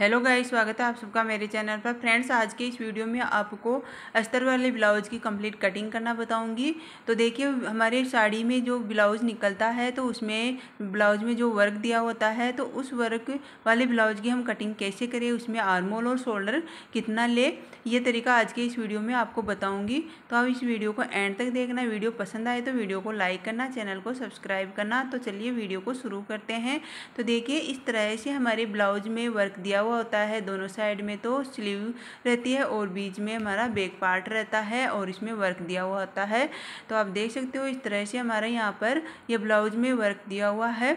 Hello guys, स्वागत है आप सबका मेरे चैनल पर। फ्रेंड्स, आज के इस वीडियो में आपको अस्तर वाले ब्लाउज़ की कंप्लीट कटिंग करना बताऊंगी। तो देखिए, हमारे साड़ी में जो ब्लाउज़ निकलता है तो उसमें ब्लाउज़ में जो वर्क दिया होता है तो उस वर्क वाले ब्लाउज़ की हम कटिंग कैसे करें, उसमें आर्म होल और शोल्डर कितना ले, ये तरीका आज के इस वीडियो में आपको बताऊँगी। तो आप इस वीडियो को एंड तक देखना। वीडियो पसंद आए तो वीडियो को लाइक करना, चैनल को सब्सक्राइब करना। तो चलिए वीडियो को शुरू करते हैं। तो देखिए, इस तरह से हमारे ब्लाउज में वर्क दिया हुआ होता है। दोनों साइड में तो स्लीव रहती है और बीच में हमारा बैक पार्ट रहता है और इसमें वर्क दिया हुआ होता है। तो आप देख सकते हो इस तरह से हमारा यहाँ पर ये ब्लाउज में वर्क दिया हुआ है।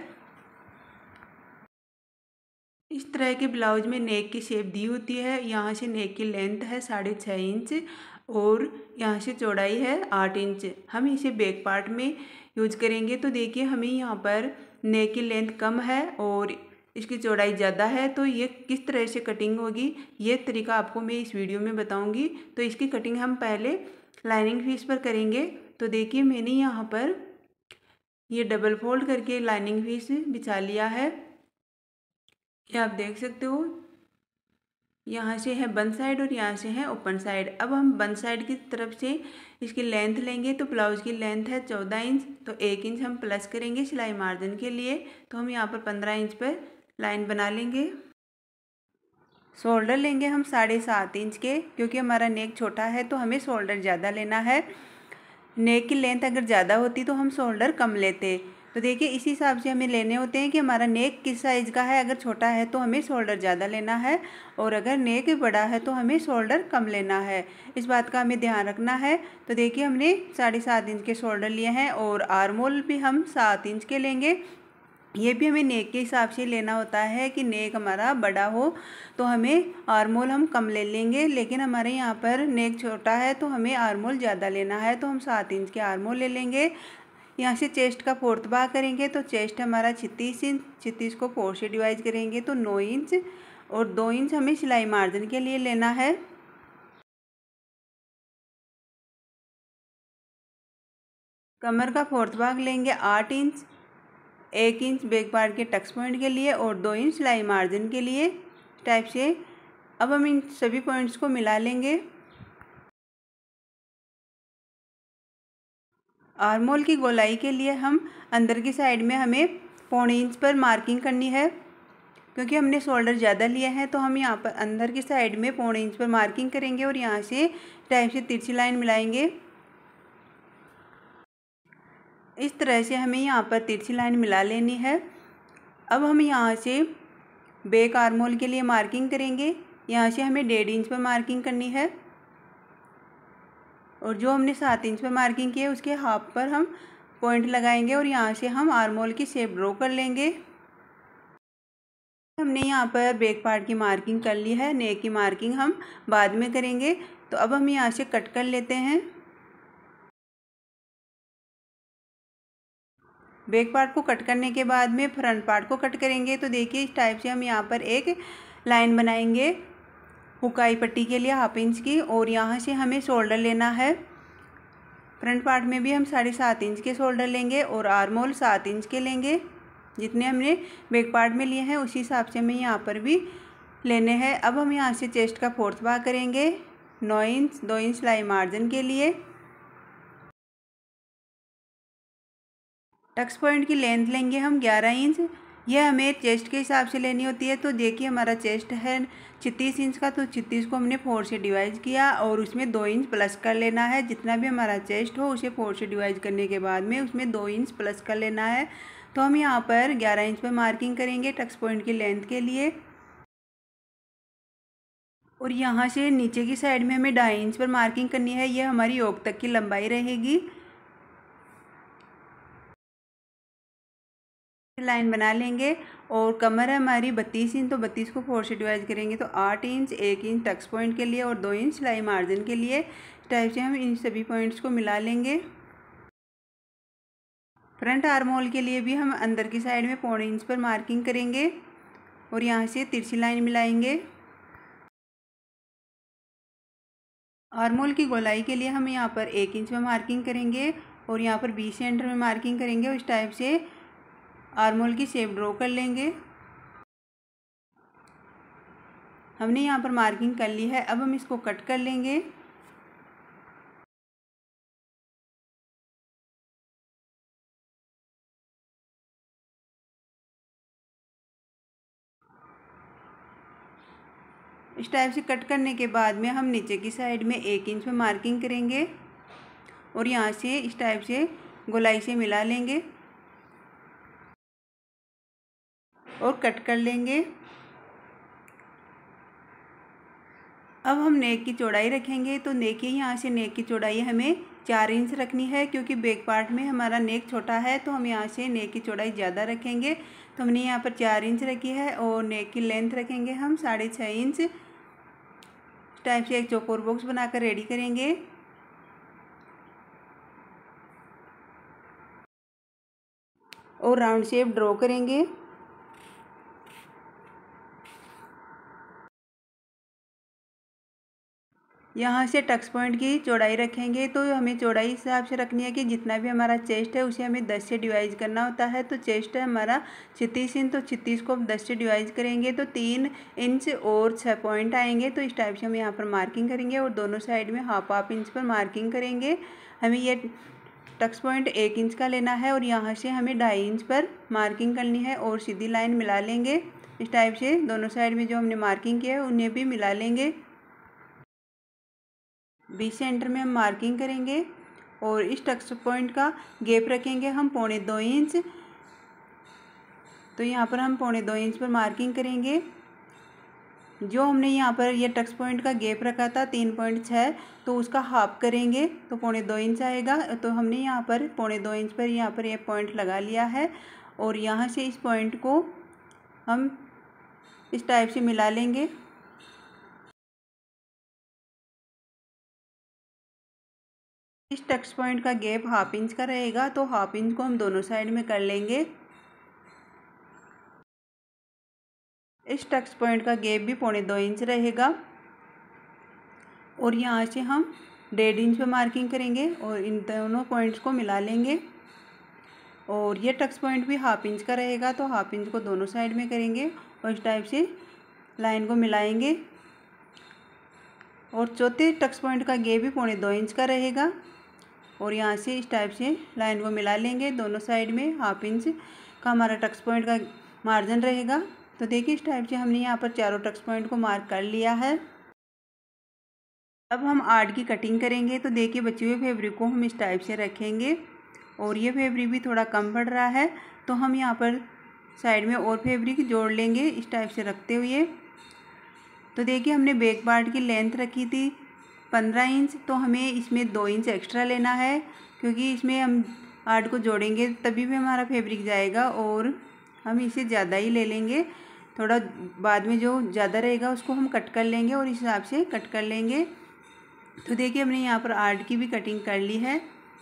इस तरह के ब्लाउज में नेक की शेप दी होती है। यहाँ से नेक की लेंथ है 6.5 इंच और यहाँ से चौड़ाई है 8 इंच। हम इसे बैक पार्ट में यूज करेंगे। तो देखिए, हमें यहाँ पर नेक की लेंथ कम है और इसकी चौड़ाई ज़्यादा है। तो ये किस तरह से कटिंग होगी, ये तरीका आपको मैं इस वीडियो में बताऊँगी। तो इसकी कटिंग हम पहले लाइनिंग पीस पर करेंगे। तो देखिए, मैंने यहाँ पर ये डबल फोल्ड करके लाइनिंग पीस बिछा लिया है। ये आप देख सकते हो, यहाँ से है बंद साइड और यहाँ से है ओपन साइड। अब हम बंद साइड की तरफ से इसकी लेंथ लेंगे। तो ब्लाउज की लेंथ है 14 इंच, तो 1 इंच हम प्लस करेंगे सिलाई मार्जिन के लिए। तो हम यहाँ पर 15 इंच पर लाइन बना लेंगे। शोल्डर लेंगे हम 7.5 इंच के, क्योंकि हमारा नेक छोटा है तो हमें शोल्डर ज़्यादा लेना है। नेक की लेंथ अगर ज़्यादा होती तो हम शोल्डर कम लेते। तो देखिए, इसी हिसाब से हमें लेने होते हैं कि हमारा नेक किस साइज़ का है। अगर छोटा है तो हमें शोल्डर ज़्यादा लेना है और अगर नेक बड़ा है तो हमें शोल्डर कम लेना है। इस बात का हमें ध्यान रखना है। तो देखिए, हमने 7.5 इंच के शोल्डर लिए हैं और आर्म होल भी हम 7 इंच के लेंगे। ये भी हमें नेक के हिसाब से लेना होता है कि नेक हमारा बड़ा हो तो हमें आर्म होल हम कम ले लेंगे, लेकिन हमारे यहाँ पर नेक छोटा है तो हमें आर्म होल ज़्यादा लेना है। तो हम 7 इंच के आर्म होल ले लेंगे। यहाँ से चेस्ट का फोर्थ भाग करेंगे। तो चेस्ट हमारा 36 इंच, 36 को 4 से डिवाइड करेंगे तो 9 इंच और 2 इंच हमें सिलाई मार्जिन के लिए लेना है। कमर का फोर्थ भाग लेंगे 8 इंच, 1 इंच बैक पार्ट के टक्स पॉइंट के लिए और 2 इंच सिलाई मार्जिन के लिए टाइप से। अब हम इन सभी पॉइंट्स को मिला लेंगे। आर्म होल की गोलाई के लिए हम अंदर की साइड में हमें 1.25 इंच पर मार्किंग करनी है, क्योंकि हमने शोल्डर ज़्यादा लिया है। तो हम यहाँ पर अंदर की साइड में 1.25 इंच पर मार्किंग करेंगे और यहाँ से टाइप से तिरछी लाइन मिलाएंगे। इस तरह से हमें यहाँ पर तिरछी लाइन मिला लेनी है। अब हम यहाँ से बैक आर्म होल के लिए मार्किंग करेंगे। यहाँ से हमें 1.5 इंच पर मार्किंग करनी है और जो हमने 7 इंच पर मार्किंग की है उसके हाफ पर हम पॉइंट लगाएंगे और यहाँ से हम आर्म होल की शेप ड्रॉ कर लेंगे। हमने यहाँ पर बैक पार्ट की मार्किंग कर ली है, नेक की मार्किंग हम बाद में करेंगे। तो अब हम यहाँ से कट कर लेते हैं। बैक पार्ट को कट करने के बाद में फ्रंट पार्ट को कट करेंगे। तो देखिए, इस टाइप से हम यहाँ पर एक लाइन बनाएंगे हुकाई पट्टी के लिए 1/2 इंच की और यहाँ से हमें शोल्डर लेना है। फ्रंट पार्ट में भी हम 7.5 इंच के शोल्डर लेंगे और आर्म होल 7 इंच के लेंगे। जितने हमने बैक पार्ट में लिए हैं उसी हिसाब से हमें यहाँ पर भी लेने हैं। अब हम यहाँ से चेस्ट का फोर्थ भाग करेंगे 9 इंच, 2 इंच सिलाई मार्जिन के लिए। टक्स पॉइंट की लेंथ लेंगे हम 11 इंच। यह हमें चेस्ट के हिसाब से लेनी होती है। तो देखिए, हमारा चेस्ट है 36 इंच का, तो 36 को हमने 4 से डिवाइड किया और उसमें 2 इंच प्लस कर लेना है। जितना भी हमारा चेस्ट हो उसे 4 से डिवाइड करने के बाद में उसमें 2 इंच प्लस कर लेना है। तो हम यहाँ पर 11 इंच पर मार्किंग करेंगे टक्स पॉइंट की लेंथ के लिए और यहाँ से नीचे की साइड में हमें 2.5 इंच पर मार्किंग करनी है। यह हमारी योक तक की लंबाई रहेगी। लाइन बना लेंगे और कमर है हमारी 32 इंच, तो 32 को 4 से डिवाइड करेंगे तो 8 इंच, 1 इंच टक्स पॉइंट के लिए और 2 इंच सिलाई मार्जिन के लिए। टाइप से हम इन सभी पॉइंट्स को मिला लेंगे। फ्रंट आर्म होल के लिए भी हम अंदर की साइड में 1/4 इंच पर मार्किंग करेंगे और यहाँ से तिरछी लाइन मिलाएंगे। आर्म होल की गोलाई के लिए हम यहाँ पर 1 इंच में मार्किंग करेंगे और यहाँ पर बी सेंटर में मार्किंग करेंगे और इस टाइप से आर्म होल की शेप ड्रॉ कर लेंगे। हमने यहाँ पर मार्किंग कर ली है। अब हम इसको कट कर लेंगे। इस टाइप से कट करने के बाद में हम नीचे की साइड में 1 इंच पे मार्किंग करेंगे और यहाँ से इस टाइप से गोलाई से मिला लेंगे और कट कर लेंगे। अब हम नेक की चौड़ाई रखेंगे। तो नेक की यहाँ से नेक की चौड़ाई हमें 4 इंच रखनी है, क्योंकि बैक पार्ट में हमारा नेक छोटा है तो हम यहाँ से नेक की चौड़ाई ज़्यादा रखेंगे। तो हमने यहाँ पर 4 इंच रखी है और नेक की लेंथ रखेंगे हम 6.5 इंच। इस टाइप से एक चौकोर बॉक्स बनाकर रेडी करेंगे। और राउंड शेप ड्रॉ करेंगे। यहाँ से टक्स पॉइंट की चौड़ाई रखेंगे। तो हमें चौड़ाई इस हिसाब से रखनी है कि जितना भी हमारा चेस्ट है उसे हमें 10 से डिवाइड करना होता है। तो चेस्ट है हमारा 36 इंच, तो 36 को हम 10 से डिवाइड करेंगे तो 3 इंच और 6 पॉइंट आएंगे। तो इस टाइप से हम यहाँ पर मार्किंग करेंगे और दोनों साइड में हाफ इंच पर मार्किंग करेंगे। हमें ये टक्स पॉइंट 1 इंच का लेना है और यहाँ से हमें 2.5 इंच पर मार्किंग करनी है और सीधी लाइन मिला लेंगे। इस टाइप से दोनों साइड में जो हमने मार्किंग किया है उन्हें भी मिला लेंगे। बीच सेंटर में हम मार्किंग करेंगे और इस टक्स पॉइंट का गैप रखेंगे हम 1.25 इंच। तो यहाँ पर हम 1.25 इंच पर मार्किंग करेंगे। जो हमने यहाँ पर ये टक्स पॉइंट का गैप रखा था 3.6, तो उसका हाफ करेंगे तो 1.25 इंच आएगा। तो हमने यहाँ पर 1.25 इंच पर यहाँ पर ये पॉइंट लगा लिया है और यहाँ से इस पॉइंट को हम इस टाइप से मिला लेंगे। इस टक्स पॉइंट का गैप 1/2 इंच का रहेगा, तो 1/2 इंच को हम दोनों साइड में कर लेंगे। इस टक्स पॉइंट का गैप भी 1.25 इंच रहेगा और यहाँ से हम 1.5 इंच पे मार्किंग करेंगे और इन दोनों पॉइंट्स को मिला लेंगे। और ये टक्स पॉइंट भी 1/2 इंच का रहेगा, तो 1/2 इंच को दोनों साइड में करेंगे और इस टाइप से लाइन को मिलाएंगे। और चौथे टक्स पॉइंट का गैप भी 1.25 इंच का रहेगा और यहाँ से इस टाइप से लाइन को मिला लेंगे। दोनों साइड में 1/2 इंच का हमारा टक्स पॉइंट का मार्जिन रहेगा। तो देखिए इस टाइप से हमने यहाँ पर चारों टक्स पॉइंट को मार्क कर लिया है। अब हम आर्ट की कटिंग करेंगे। तो देखिए बचे हुए फैब्रिक को हम इस टाइप से रखेंगे और ये फैब्रिक भी थोड़ा कम पड़ रहा है, तो हम यहाँ पर साइड में और फैब्रिक जोड़ लेंगे इस टाइप से रखते हुए। तो देखिए हमने बैक पार्ट की लेंथ रखी थी 15 इंच, तो हमें इसमें 2 इंच एक्स्ट्रा लेना है, क्योंकि इसमें हम आर्ट को जोड़ेंगे तभी भी हमारा फैब्रिक जाएगा और हम इसे ज़्यादा ही ले लेंगे। थोड़ा बाद में जो ज़्यादा रहेगा उसको हम कट कर लेंगे और इस हिसाब से कट कर लेंगे। तो देखिए हमने यहाँ पर आर्ट की भी कटिंग कर ली है।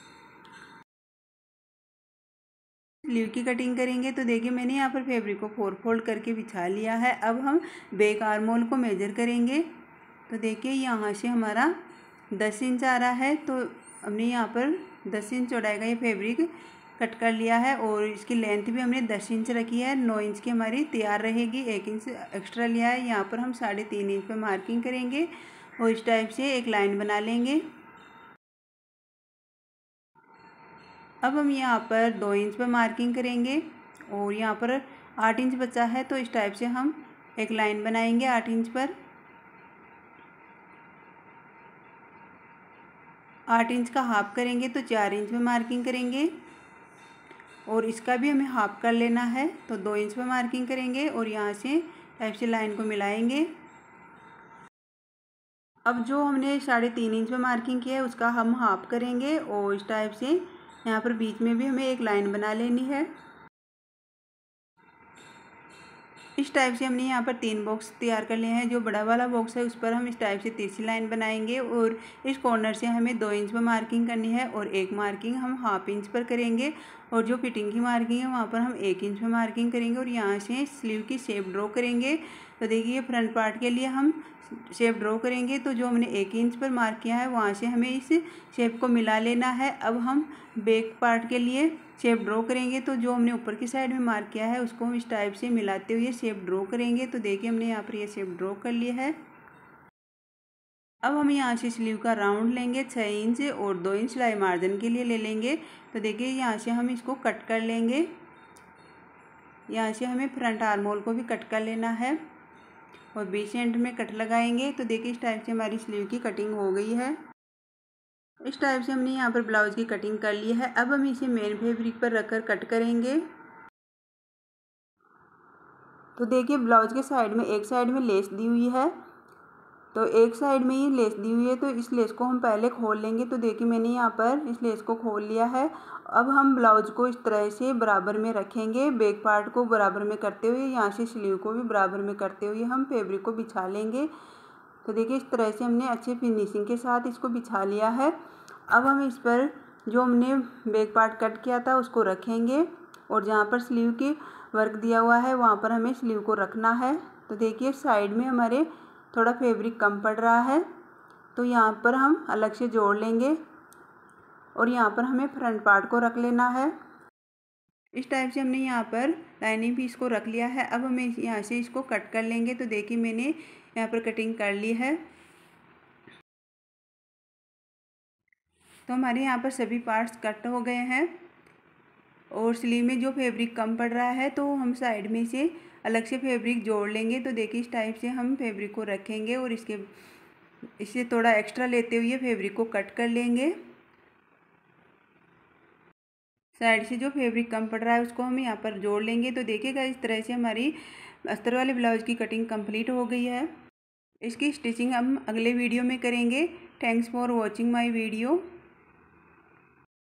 स्लीव की कटिंग करेंगे। तो देखिए मैंने यहाँ पर फैब्रिक को 4 फोल्ड करके बिछा लिया है। अब हम बैक आर्म होल को मेजर करेंगे। तो देखिए यहाँ से हमारा 10 इंच आ रहा है, तो हमने यहाँ पर 10 इंच चौड़ाई का ये फैब्रिक कट कर लिया है और इसकी लेंथ भी हमने 10 इंच रखी है। 9 इंच की हमारी तैयार रहेगी। 1 इंच एक्स्ट्रा लिया है। यहाँ पर हम 3.5 इंच पर मार्किंग करेंगे और इस टाइप से एक लाइन बना लेंगे। अब हम यहाँ पर 2 इंच पर मार्किंग करेंगे और यहाँ पर 8 इंच बचा है, तो इस टाइप से हम एक लाइन बनाएंगे 8 इंच पर। 8 इंच का हाफ करेंगे तो 4 इंच में मार्किंग करेंगे और इसका भी हमें हाफ कर लेना है, तो 2 इंच पर मार्किंग करेंगे और यहाँ से टाइप से लाइन को मिलाएंगे। अब जो हमने 3.5 इंच में मार्किंग किया है उसका हम हाफ करेंगे और इस टाइप से यहाँ पर बीच में भी हमें एक लाइन बना लेनी है। इस टाइप से हमने यहाँ पर 3 बॉक्स तैयार कर लिए हैं। जो बड़ा वाला बॉक्स है उस पर हम इस टाइप से तिरछी लाइन बनाएंगे और इस कॉर्नर से हमें 2 इंच पर मार्किंग करनी है और एक मार्किंग हम 1/2 इंच पर करेंगे और जो फिटिंग की मार्किंग है वहाँ पर हम 1 इंच में मार्किंग करेंगे और यहाँ से स्लीव की शेप ड्रॉ करेंगे। तो देखिए फ्रंट पार्ट के लिए हम शेप ड्रॉ करेंगे, तो जो हमने 1 इंच पर मार्क किया है वहाँ से हमें इस शेप को मिला लेना है। अब हम बैक पार्ट के लिए शेप ड्रॉ करेंगे, तो जो हमने ऊपर की साइड में मार्क किया है उसको हम इस टाइप से मिलाते हुए शेप ड्रॉ करेंगे। तो देखिए हमने यहाँ पर ये शेप ड्रॉ कर लिया है। अब हम यहाँ से स्लीव का राउंड लेंगे 6 इंच और 2 इंच सिलाई मार्जिन के लिए ले लेंगे। तो देखिए यहाँ से हम इसको कट कर लेंगे। यहाँ से हमें फ्रंट आर्म होल को भी कट कर लेना है और बीच एंड में कट लगाएंगे। तो देखिए इस टाइप से हमारी स्लीव की कटिंग हो गई है। इस टाइप से हमने यहाँ पर ब्लाउज की कटिंग कर ली है। अब हम इसे मेन फैब्रिक पर रखकर कट करेंगे। तो देखिए ब्लाउज के साइड में एक साइड में लेस दी हुई है, तो एक साइड में ये लेस दी हुई है, तो इस लेस को हम पहले खोल लेंगे। तो देखिए मैंने यहाँ पर इस लेस को खोल लिया है। अब हम ब्लाउज को इस तरह से बराबर में रखेंगे, बैक पार्ट को बराबर में करते हुए, यहाँ से स्लीव को भी बराबर में करते हुए हम फैब्रिक को बिछा लेंगे। तो देखिए इस तरह से हमने अच्छे फिनिशिंग के साथ इसको बिछा लिया है। अब हम इस पर जो हमने बैक पार्ट कट किया था उसको रखेंगे और जहाँ पर स्लीव की वर्क दिया हुआ है वहाँ पर हमें स्लीव को रखना है। तो देखिए साइड में हमारे थोड़ा फैब्रिक कम पड़ रहा है, तो यहाँ पर हम अलग से जोड़ लेंगे और यहाँ पर हमें फ्रंट पार्ट को रख लेना है। इस टाइप से हमने यहाँ पर लाइनिंग पीस को रख लिया है। अब हमें यहाँ से इसको कट कर लेंगे। तो देखिए मैंने यहाँ पर कटिंग कर ली है। तो हमारे यहाँ पर सभी पार्ट्स कट हो गए हैं और स्लीव में जो फैब्रिक कम पड़ रहा है तो हम साइड में से अलग से फैब्रिक जोड़ लेंगे। तो देखिए इस टाइप से हम फैब्रिक को रखेंगे और इससे थोड़ा एक्स्ट्रा लेते हुए फैब्रिक को कट कर लेंगे। साइड से जो फैब्रिक कम पड़ रहा है उसको हम यहाँ पर जोड़ लेंगे। तो देखिएगा इस तरह से हमारी अस्तर वाले ब्लाउज की कटिंग कंप्लीट हो गई है। इसकी स्टिचिंग हम अगले वीडियो में करेंगे। Thanks for watching my video.